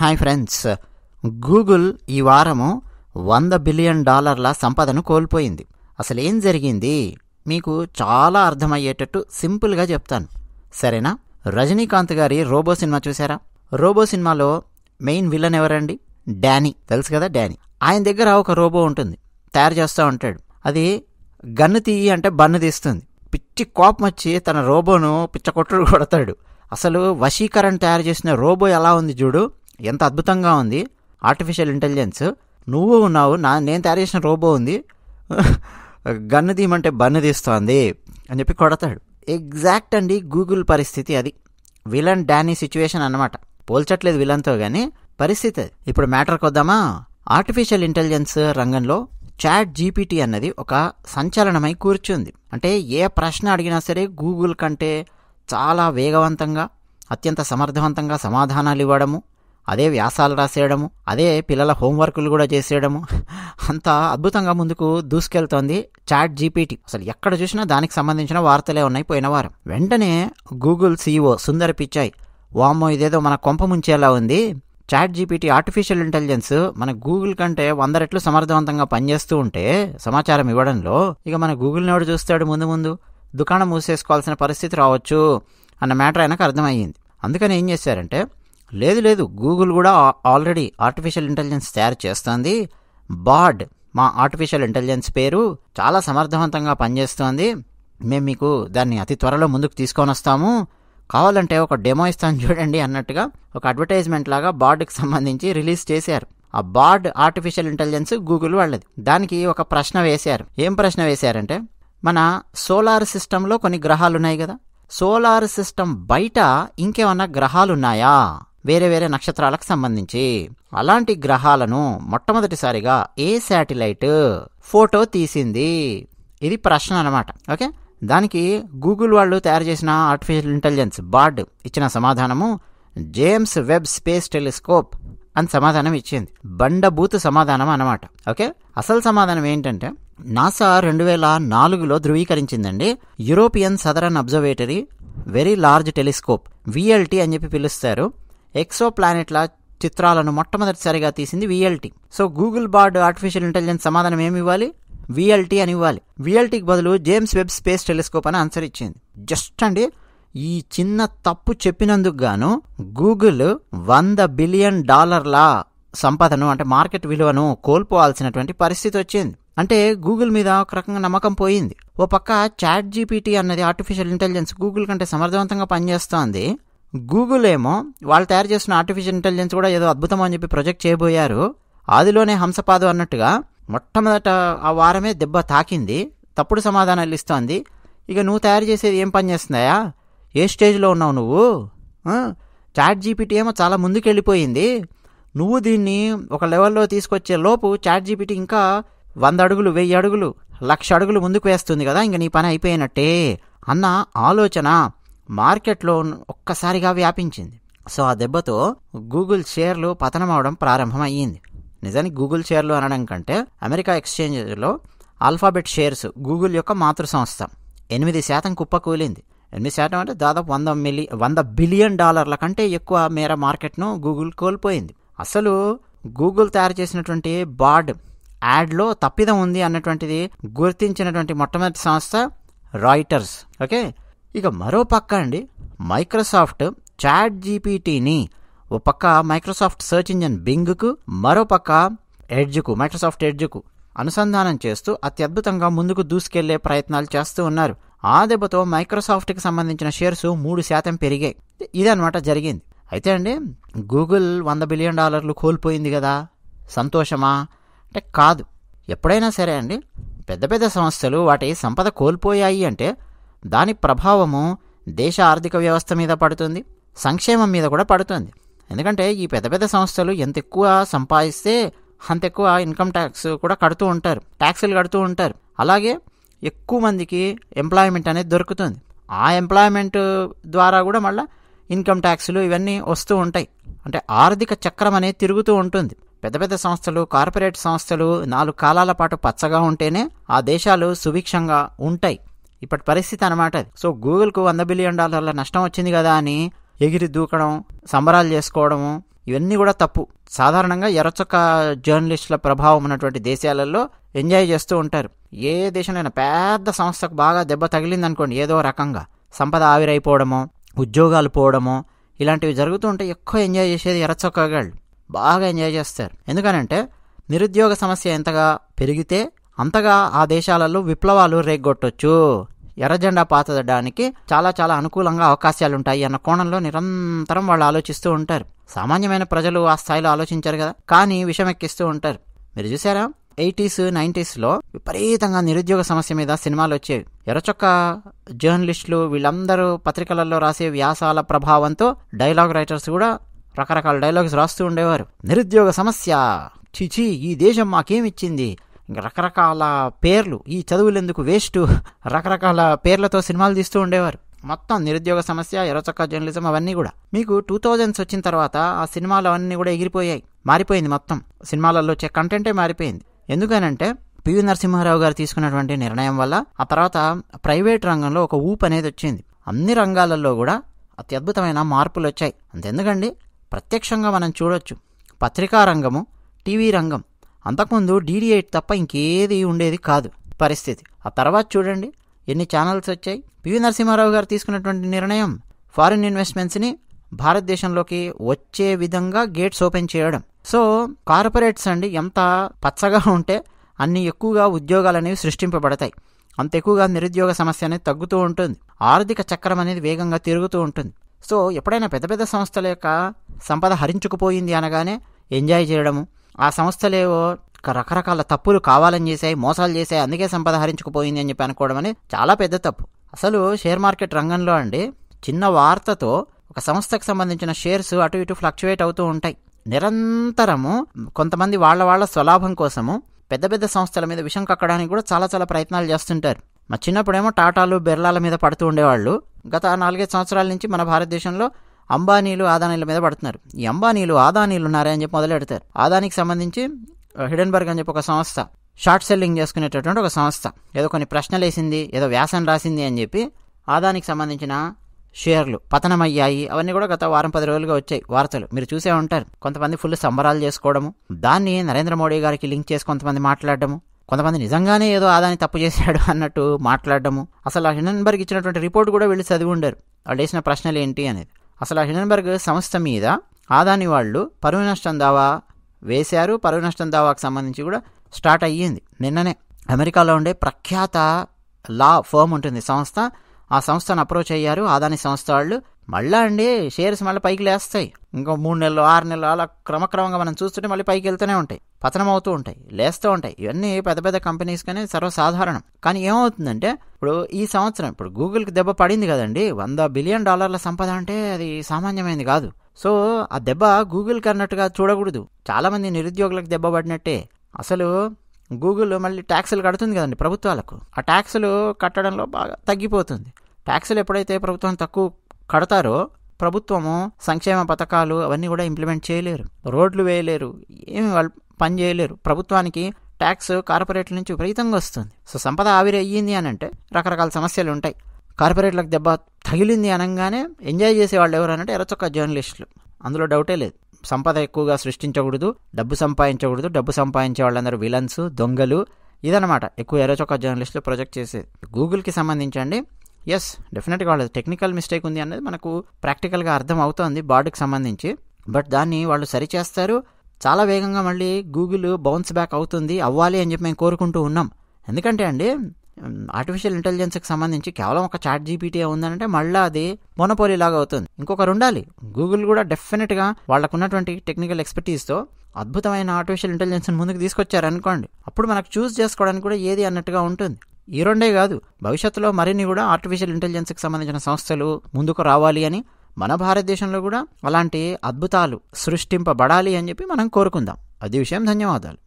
Hi friends, Google ఈ వారము $100 billion సంపదను కోల్పోయింది. అసలు ఏం జరిగింది మీకు చాలా అర్థమయ్యేటట్టు సింపుల్గా చెప్తాను, సరేనా? రజనీకాంత్ గారి రోబో సినిమా చూసారా? రోబో సినిమాలో మెయిన్ విలన్ ఎవరండి? డానీ, తెలుసు కదా డానీ. ఆయన దగ్గర ఒక రోబో ఉంటుంది, తయారు చేస్తూ ఉంటాడు. అది గన్ను తీయి అంటే బన్ను తీస్తుంది. పిచ్చి కోపం వచ్చి తన రోబోను పిచ్చకొట్టుడు కొడతాడు. అసలు వశీకరణ తయారు చేసిన రోబో ఎలా ఉంది చూడు, ఎంత అద్భుతంగా ఉంది. ఆర్టిఫిషియల్ ఇంటెలిజెన్స్, నువ్వు ఉన్నావు, నేను తయారు చేసిన రోబో ఉంది, గన్ను తీయమంటే బన్ను తీస్తోంది అని చెప్పి కొడతాడు. ఎగ్జాక్ట్ అండి గూగుల్ పరిస్థితి అది. విలన్ డానీ సిచ్యువేషన్ అన్నమాట. పోల్చట్లేదు విలన్తో, కానీ పరిస్థితి అది. ఇప్పుడు మ్యాటర్కి వద్దామా? ఆర్టిఫిషియల్ ఇంటెలిజెన్స్ రంగంలో ChatGPT అన్నది ఒక సంచలనమై కూర్చుంది. అంటే ఏ ప్రశ్న అడిగినా సరే గూగుల్ కంటే చాలా వేగవంతంగా, అత్యంత సమర్థవంతంగా సమాధానాలు ఇవ్వడము, అదే వ్యాసాలు రాసేయడము, అదే పిల్లల హోంవర్కులు కూడా చేసేయడము, అంత అద్భుతంగా ముందుకు దూసుకెళ్తోంది ChatGPT. అసలు ఎక్కడ చూసినా దానికి సంబంధించిన వార్తలే ఉన్నాయి పోయిన వారం. వెంటనే గూగుల్ CEO సుందర్ పిచాయ్, వామ్మో ఇదేదో మన కొంప ముంచేలా ఉంది, ChatGPT ఆర్టిఫిషియల్ ఇంటెలిజెన్స్ మన గూగుల్ కంటే 100 రెట్లు సమర్థవంతంగా పనిచేస్తూ ఉంటే సమాచారం ఇవ్వడంలో, ఇక మన గూగుల్ని ఎవడు చూస్తాడు, ముందు ముందు దుకాణం మూసేసుకోవాల్సిన పరిస్థితి రావచ్చు అన్న మ్యాటర్ ఆయనకు అర్థమయ్యింది. అందుకని ఏం చేశారంటే, లేదు గూగుల్ కూడా ఆల్రెడీ ఆర్టిఫిషియల్ ఇంటెలిజెన్స్ తయారు చేస్తోంది, బార్డ్ మా ఆర్టిఫిషియల్ ఇంటెలిజెన్స్ పేరు, చాలా సమర్థవంతంగా పనిచేస్తోంది, మేము మీకు దాన్ని అతి త్వరలో ముందుకు తీసుకొని వస్తాము, కావాలంటే ఒక డెమో ఇస్తాను చూడండి అన్నట్టుగా ఒక అడ్వర్టైజ్మెంట్ లాగా బార్డ్కి సంబంధించి రిలీజ్ చేశారు. ఆ బార్డ్ ఆర్టిఫిషియల్ ఇంటెలిజెన్స్ గూగుల్ వాళ్ళది. దానికి ఒక ప్రశ్న వేశారు. ఏం ప్రశ్న వేశారంటే, మన సోలార్ సిస్టంలో కొన్ని గ్రహాలు ఉన్నాయి కదా, సోలార్ సిస్టమ్ బయట ఇంకేమన్నా గ్రహాలున్నాయా వేరే వేరే నక్షత్రాలకు సంబంధించి? అలాంటి గ్రహాలను మొట్టమొదటిసారిగా ఏ శాటిలైట్ ఫోటో తీసింది? ఇది ప్రశ్న అన్నమాట. ఓకే, దానికి గూగుల్ వాళ్ళు తయారు చేసిన ఆర్టిఫిషియల్ ఇంటెలిజెన్స్ బార్డ్ ఇచ్చిన సమాధానము జేమ్స్ వెబ్ స్పేస్ టెలిస్కోప్ అని సమాధానం ఇచ్చింది. బండబూతు సమాధానం అన్నమాట. ఓకే, అసలు సమాధానం ఏంటంటే, నాసా 2004లో ధృవీకరించిందండి. European Southern Observatory very large telescope, VLT అని చెప్పి పిలుస్తారు. ఎక్సో ప్లానెట్ల చిత్రాలను మొట్టమొదటిసారిగా తీసింది VLT. So Google Bard artificial intelligence సమాధానం ఏమి ఇవ్వాలి? VLT అని ఇవ్వాలి. VLTకి బదులు జేమ్స్ వెబ్ స్పేస్ టెలిస్కోప్ అని ఆన్సర్ ఇచ్చింది. జస్ట్ అండి, ఈ చిన్న తప్పు చెప్పినందుకు గాను గూగుల్ $100 బిలియన్ సంపదను, అంటే మార్కెట్ విలువను కోల్పోవాల్సినటువంటి పరిస్థితి వచ్చింది. అంటే గూగుల్ మీద ఒక రకంగా నమ్మకం పోయింది. ఓ పక్క ChatGPT అన్నది ఆర్టిఫిషియల్ ఇంటెలిజెన్స్ గూగుల్ కంటే సమర్థవంతంగా పనిచేస్తోంది. గూగుల్ ఏమో వాళ్ళు తయారు చేస్తున్న ఆర్టిఫిషియల్ ఇంటెలిజెన్స్ కూడా ఏదో అద్భుతం అని చెప్పి ప్రొజెక్ట్ చేయబోయారు. ఆదిలోనే హంసపాదు అన్నట్టుగా మొట్టమొదట ఆ వారమే దెబ్బ తాకింది, తప్పుడు సమాధానాలు ఇస్తోంది. ఇక నువ్వు తయారు చేసేది ఏం పని చేస్తున్నాయా? ఏ స్టేజ్లో ఉన్నావు నువ్వు? ChatGPT ఏమో చాలా ముందుకు వెళ్ళిపోయింది, నువ్వు దీన్ని ఒక లెవెల్లో తీసుకొచ్చే లోపు ChatGPT ఇంకా 100 అడుగులు, 1000 అడుగులు, 1,00,000 అడుగులు ముందుకు వేస్తుంది కదా, ఇంక నీ పని అయిపోయినట్టే అన్న ఆలోచన మార్కెట్లో ఒక్కసారిగా వ్యాపించింది. సో ఆ దెబ్బతో గూగుల్ షేర్లు పతనం అవడం ప్రారంభమయ్యింది. నిజానికి గూగుల్ షేర్లు అనడం కంటే అమెరికా ఎక్స్చేంజ్లో ఆల్ఫాబెట్ షేర్స్, గూగుల్ యొక్క మాతృ సంస్థ, 8% కుప్పకూలింది. 8% అంటే దాదాపు $100 బిలియన్ కంటే ఎక్కువ మేర మార్కెట్ను గూగుల్ కోల్పోయింది. అసలు గూగుల్ తయారు చేసినటువంటి బార్డ్ యాడ్లో తప్పిదం ఉంది అన్నటువంటిది గుర్తించినటువంటి మొట్టమొదటి సంస్థ రాయిటర్స్. ఓకే, ఇక మరో పక్క అండి, మైక్రోసాఫ్ట్ ChatGPTని ఓ పక్క మైక్రోసాఫ్ట్ సర్చ్ ఇంజిన్ బింగ్కు, మరో పక్క మైక్రోసాఫ్ట్ ఎడ్జ్కు అనుసంధానం చేస్తూ అత్యద్భుతంగా ముందుకు దూసుకెళ్లే ప్రయత్నాలు చేస్తూ ఉన్నారు. ఆ దెబ్బతో మైక్రోసాఫ్ట్కి సంబంధించిన షేర్స్ 3% పెరిగాయి. ఇదన్నమాట జరిగింది. అయితే అండి, గూగుల్ $100 బిలియన్ కోల్పోయింది కదా, సంతోషమా అంటే కాదు. ఎప్పుడైనా సరే అండి, పెద్ద పెద్ద సంస్థలు వాటి సంపద కోల్పోయాయి అంటే దాని ప్రభావము దేశ ఆర్థిక వ్యవస్థ మీద పడుతుంది, సంక్షేమం మీద కూడా పడుతుంది. ఎందుకంటే ఈ పెద్ద పెద్ద సంస్థలు ఎంత ఎక్కువ సంపాదిస్తే అంత ఎక్కువ ఇన్కమ్ ట్యాక్స్ కూడా కడుతూ ఉంటారు, ట్యాక్సులు కడుతూ ఉంటారు. అలాగే ఎక్కువ మందికి ఎంప్లాయ్మెంట్ అనేది దొరుకుతుంది. ఆ ఎంప్లాయ్మెంట్ ద్వారా కూడా మళ్ళీ ఇన్కమ్ ట్యాక్సులు ఇవన్నీ వస్తూ ఉంటాయి. అంటే ఆర్థిక చక్రం అనేది తిరుగుతూ ఉంటుంది. పెద్ద పెద్ద సంస్థలు, కార్పొరేట్ సంస్థలు 4 కాలాల పాటు పచ్చగా ఉంటేనే ఆ దేశాలు సుభిక్షంగా ఉంటాయి. ఇప్పటి పరిస్థితి అన్నమాట అది. సో గూగుల్కు $100 బిలియన్ నష్టం వచ్చింది కదా అని ఎగిరి దూకడం, సంబరాలు చేసుకోవడము, ఇవన్నీ కూడా తప్పు. సాధారణంగా ఎర్రచొక్క జర్నలిస్టుల ప్రభావం ఉన్నటువంటి దేశాలలో ఎంజాయ్ చేస్తూ ఉంటారు. ఏ దేశంలో పెద్ద సంస్థకు బాగా దెబ్బ తగిలిందనుకోండి, ఏదో రకంగా సంపద ఆవిరైపోవడమో, ఉద్యోగాలు పోవడమో ఇలాంటివి జరుగుతూ ఉంటే ఎక్కువ ఎంజాయ్ చేసేది ఎర్రచొక్కగాళ్ళు. బాగా ఎంజాయ్ చేస్తారు. ఎందుకనంటే నిరుద్యోగ సమస్య ఎంతగా పెరిగితే అంతగా ఆ దేశాలలో విప్లవాలు రేగొట్టొచ్చు, ఎర్రజెండా పాతడానికి చాలా చాలా అనుకూలంగా అవకాశాలు ఉంటాయి అన్న కోణంలో నిరంతరం వాళ్ళు ఆలోచిస్తూ ఉంటారు. సామాన్యమైన ప్రజలు ఆ స్థాయిలో ఆలోచించారు కదా, కానీ విషమెక్కిస్తూ ఉంటారు. మీరు చూసారా 80s 90sలో విపరీతంగా నిరుద్యోగ సమస్య మీద సినిమాలు వచ్చేవి. ఎర్రచొక్క జర్నలిస్టులు వీళ్ళందరూ పత్రికలలో రాసే వ్యాసాల ప్రభావంతో డైలాగ్ రైటర్స్ కూడా రకరకాల డైలాగ్స్ రాస్తూ ఉండేవారు. నిరుద్యోగ సమస్య, చిచి ఈ దేశం మాకేమిచ్చింది, రకరకాల పేర్లు, ఈ చదువులెందుకు వేస్ట్, రకరకాల పేర్లతో సినిమాలు తీస్తూ ఉండేవారు. మొత్తం నిరుద్యోగ సమస్య, ఎర్రచొక్క జర్నలిజం అవన్నీ కూడా. మీకు 2000s వచ్చిన తర్వాత ఆ సినిమాలు అవన్నీ కూడా ఎగిరిపోయాయి, మారిపోయింది. మొత్తం సినిమాలలో వచ్చే కంటెంటే మారిపోయింది. ఎందుకనంటే పివి నరసింహారావు గారు తీసుకున్నటువంటి నిర్ణయం వల్ల ఆ తర్వాత ప్రైవేట్ రంగంలో ఒక ఊపు అనేది వచ్చింది. అన్ని రంగాలలో కూడా అత్యద్భుతమైన మార్పులు వచ్చాయి. అంతెందుకండి, ప్రత్యక్షంగా మనం చూడొచ్చు. పత్రికా రంగము, టీవీ రంగం అంతకుముందు DD8 తప్ప ఇంకేది ఉండేది కాదు పరిస్థితి. ఆ తర్వాత చూడండి ఎన్ని ఛానల్స్ వచ్చాయి. పివి నరసింహారావు గారు తీసుకున్నటువంటి నిర్ణయం ఫారిన్ ఇన్వెస్ట్మెంట్స్ని భారతదేశంలోకి వచ్చే విధంగా గేట్స్ ఓపెన్ చేయడం. సో కార్పొరేట్స్ అండి ఎంత పచ్చగా ఉంటే అన్ని ఎక్కువగా ఉద్యోగాలు అనేవి సృష్టింపబడతాయి, అంత ఎక్కువగా నిరుద్యోగ సమస్య అనేది తగ్గుతూ ఉంటుంది, ఆర్థిక చక్రం అనేది వేగంగా తిరుగుతూ ఉంటుంది. సో ఎప్పుడైనా పెద్ద పెద్ద సంస్థల యొక్క సంపద హరించుకుపోయింది అనగానే ఎంజాయ్ చేయడము, ఆ సంస్థలేవో రకరకాల తప్పులు కావాలని చేశాయి, మోసాలు చేశాయి, అందుకే సంపద హరించుకుపోయింది అని చెప్పి అనుకోవడం అనేది చాలా పెద్ద తప్పు. అసలు షేర్ మార్కెట్ రంగంలో అండి చిన్న వార్తతో ఒక సంస్థకు సంబంధించిన షేర్స్ అటు ఇటు ఫ్లక్చువేట్ అవుతూ ఉంటాయి. నిరంతరము కొంతమంది వాళ్ళ స్వలాభం కోసము పెద్ద పెద్ద సంస్థల మీద విషం కక్కడానికి కూడా చాలా చాలా ప్రయత్నాలు చేస్తుంటారు. మా చిన్నప్పుడేమో టాటాలు బిర్లాల మీద పడుతూ ఉండేవాళ్ళు. గత 4-5 సంవత్సరాల నుంచి మన భారతదేశంలో అంబానీలు ఆదానీల మీద పడుతున్నారు. ఈ అంబానీలు ఆదానీలు ఉన్నారే అని చెప్పి మొదలెడతారు. ఆదానికి సంబంధించి హిడెన్బర్గ్ అని చెప్పి ఒక సంస్థ, షార్ట్ సెల్లింగ్ చేసుకునేటటువంటి ఒక సంస్థ, ఏదో కొన్ని ప్రశ్నలు వేసింది, ఏదో వ్యాసం రాసింది అని చెప్పి ఆదానికి సంబంధించిన షేర్లు పతనమయ్యాయి. అవన్నీ కూడా గత 10 రోజులుగా వచ్చాయి వార్తలు, మీరు చూసే ఉంటారు. కొంతమంది ఫుల్ సంబరాలు చేసుకోవడము, దాన్ని నరేంద్ర మోడీ గారికి లింక్ చేసి కొంతమంది మాట్లాడడము, కొంతమంది నిజంగానే ఏదో ఆదాని తప్పు చేశాడు అన్నట్టు మాట్లాడడము. అసలు ఆ హిడెన్బర్గ్ ఇచ్చినటువంటి రిపోర్ట్ కూడా వీళ్ళు చదివి ఉండరు, వాళ్ళు వేసిన ప్రశ్నలు ఏంటి అనేది. అసలు ఆ హిడెన్బర్గ్ సంస్థ మీద ఆదాని వాళ్ళు పరువు నష్టం దావా వేశారు. పరువు నష్టం దావాకు సంబంధించి కూడా స్టార్ట్ అయ్యింది నిన్ననే. అమెరికాలో ఉండే ప్రఖ్యాత లా ఫర్మ్ ఉంటుంది సంస్థ, ఆ సంస్థను అప్రోచ్ అయ్యారు ఆదాని సంస్థ వాళ్ళు. మళ్ళా అండి షేర్స్ మళ్ళీ పైకి లేస్తాయి, ఇంకో 3 నెలలు 6 నెలలు అలా క్రమక్రమంగా మనం చూస్తుంటే మళ్ళీ పైకి వెళ్తూనే ఉంటాయి, పతనం అవుతూ ఉంటాయి, లేస్తూ ఉంటాయి. ఇవన్నీ పెద్ద పెద్ద కంపెనీస్ కానీ సర్వసాధారణం. కానీ ఏమవుతుందంటే ఇప్పుడు ఈ సంవత్సరం ఇప్పుడు గూగుల్కి దెబ్బ పడింది కదండి, $100 బిలియన్ సంపద అంటే అది సామాన్యమైనది కాదు. సో ఆ దెబ్బ గూగుల్కి అన్నట్టుగా చూడకూడదు, చాలామంది నిరుద్యోగులకు దెబ్బ పడినట్టే. అసలు గూగుల్ మళ్ళీ ట్యాక్సులు కడుతుంది కదండి ప్రభుత్వాలకు, ఆ ట్యాక్సులు కట్టడంలో బాగా తగ్గిపోతుంది. ట్యాక్సులు ఎప్పుడైతే ప్రభుత్వం తక్కువ కడతారో ప్రభుత్వము సంక్షేమ పథకాలు అవన్నీ కూడా ఇంప్లిమెంట్ చేయలేరు, రోడ్లు వేయలేరు, ఏమి వాళ్ళు పని చేయలేరు. ప్రభుత్వానికి ట్యాక్స్ కార్పొరేట్ల నుంచి విపరీతంగా వస్తుంది. సో సంపద ఆవిరి అయ్యింది అని అంటే రకరకాల సమస్యలు ఉంటాయి. కార్పొరేట్లకు దెబ్బ తగిలింది అనగానే ఎంజాయ్ చేసేవాళ్ళు ఎవరు అనంటే ఎర్రచొక్క జర్నలిస్టులు, అందులో డౌటే లేదు. సంపద ఎక్కువగా సృష్టించకూడదు, డబ్బు సంపాదించకూడదు, డబ్బు సంపాదించే వాళ్ళందరూ విలన్స్, దొంగలు, ఇదనమాట ఎక్కువ ఎర్రచొక్క జర్నలిస్టులు ప్రొజెక్ట్ చేసేది. గూగుల్కి సంబంధించండి, ఎస్ డెఫినెట్గా వాళ్ళది టెక్నికల్ మిస్టేక్ ఉంది అనేది మనకు ప్రాక్టికల్గా అర్థం అవుతోంది బార్డుకి సంబంధించి. బట్ దాన్ని వాళ్ళు సరిచేస్తారు, చాలా వేగంగా మళ్ళీ గూగుల్ బౌన్స్ బ్యాక్ అవుతుంది, అవ్వాలి అని చెప్పి మేము కోరుకుంటూ ఉన్నాం. ఎందుకంటే అండి ఆర్టిఫిషియల్ ఇంటెలిజెన్స్కి సంబంధించి కేవలం ఒక ChatGPT ఉందంటే మళ్ళీ అది మోనోపోలీ లాగా అవుతుంది, ఇంకొకరు ఉండాలి. గూగుల్ కూడా డెఫినెట్గా వాళ్ళకున్నటువంటి టెక్నికల్ ఎక్స్పర్టీస్తో అద్భుతమైన ఆర్టిఫిషియల్ ఇంటెలిజెన్స్ ముందుకు తీసుకొచ్చారనుకోండి, అప్పుడు మనకు చూస్ చేసుకోవడానికి కూడా ఏది అన్నట్టుగా ఉంటుంది. ఈ రెండే కాదు, భవిష్యత్తులో మరిన్ని కూడా ఆర్టిఫిషియల్ ఇంటెలిజెన్స్కి సంబంధించిన సంస్థలు ముందుకు రావాలి అని, మన భారతదేశంలో కూడా అలాంటి అద్భుతాలు సృష్టింపబడాలి అని చెప్పి మనం కోరుకుందాం. అది విషయం. ధన్యవాదాలు.